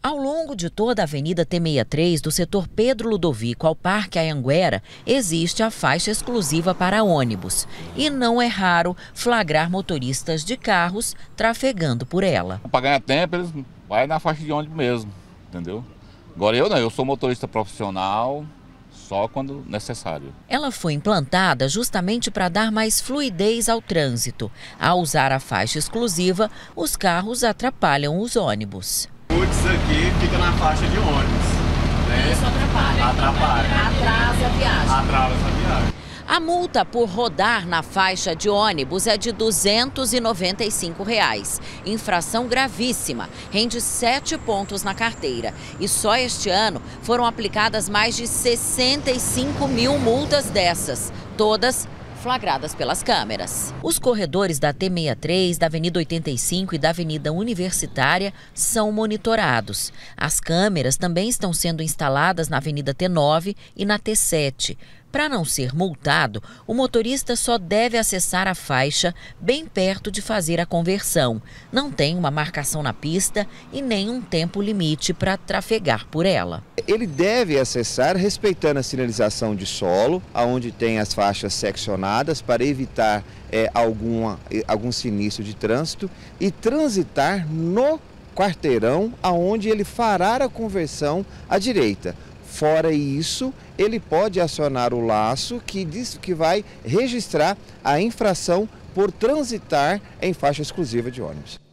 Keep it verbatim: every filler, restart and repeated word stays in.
Ao longo de toda a Avenida T sessenta e três, do setor Pedro Ludovico ao Parque Anhanguera, existe a faixa exclusiva para ônibus. E não é raro flagrar motoristas de carros trafegando por ela. Para ganhar tempo, eles vão na faixa de ônibus mesmo, entendeu? Agora eu não, eu sou motorista profissional, só quando necessário. Ela foi implantada justamente para dar mais fluidez ao trânsito. Ao usar a faixa exclusiva, os carros atrapalham os ônibus. Muitos aqui fica na faixa de ônibus, né? Isso atrapalha. Atrapalha. Atrasa a viagem. Atrasa a viagem. A multa por rodar na faixa de ônibus é de duzentos e noventa e cinco reais. Infração gravíssima, rende sete pontos na carteira. E só este ano foram aplicadas mais de sessenta e cinco mil multas dessas, todas flagradas pelas câmeras. Os corredores da T sessenta e três, da Avenida oitenta e cinco e da Avenida Universitária são monitorados. As câmeras também estão sendo instaladas na Avenida T nove e na T sete. Para não ser multado, o motorista só deve acessar a faixa bem perto de fazer a conversão. Não tem uma marcação na pista e nem um tempo limite para trafegar por ela. Ele deve acessar respeitando a sinalização de solo, onde tem as faixas seccionadas para evitar é, alguma, algum sinistro de trânsito e transitar no quarteirão aonde ele fará a conversão à direita. Fora isso, ele pode acionar o laço que diz que vai registrar a infração por transitar em faixa exclusiva de ônibus.